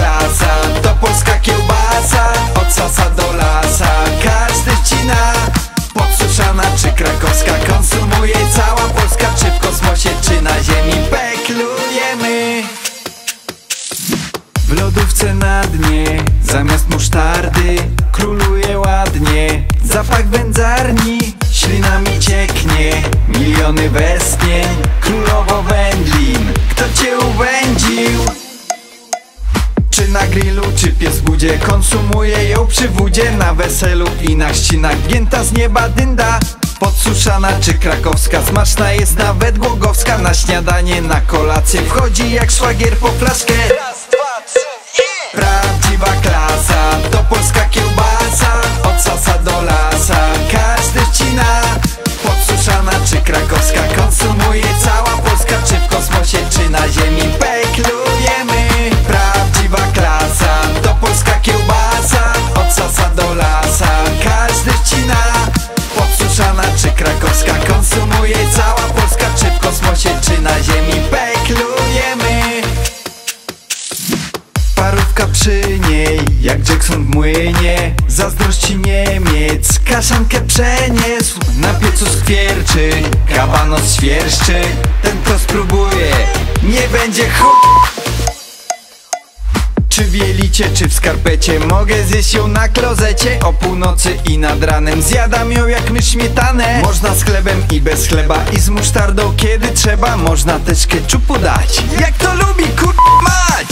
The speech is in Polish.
klasa, to polska kiełbasa. Od sasa do lasa, każdy wcina. Podsuszana czy krakowska, konsumuje cała Polska. Czy w kosmosie, czy na ziemi, peklujemy. W lodówce na dnie, zamiast musztardy, króluje ładnie zapach wędzarni. Ślinami cieknie, miliony westchnień. Królowo wędlin, kto cię uwędził? Czy na grillu, czy pies w budzie, konsumuje ją przy wódzie. Na weselu i na chrzcinach, wgięta z nieba dynda. Podsuszana czy krakowska, smaczna jest nawet głogowska. Na śniadanie, na kolację, wchodzi jak szwagier po flaszkę. Raz, dwa, trzy, yeah! Prawdziwa klasa, to polska kiełbasa. Od sasa do lasa, każdy wcina. Podsuszana czy krakowska, konsumuje cała Polska. Czy w kosmosie, czy na ziemi, peklujemy. Prawdziwa klasa, to polska kiełbasa. Od sasa do lasa, każdy wcina. Podsuszana czy krakowska, konsumuje cała Polska. Czy w kosmosie, czy na ziemi, peklujemy. Parówka przy niej, jak Jackson w młynie. Zazdrości Niemiec, kaszankę przeniósł. Na piecu skwierczy, kabanos świerszczy. Ten kto spróbuje, nie będzie Czy w jelicie, czy w skarpecie, mogę zjeść ją na klozecie. O północy i nad ranem, zjadam ją jak mysz śmietanę. Można z chlebem i bez chleba, i z musztardą kiedy trzeba. Można też keczupu dać, jak to lubi mać.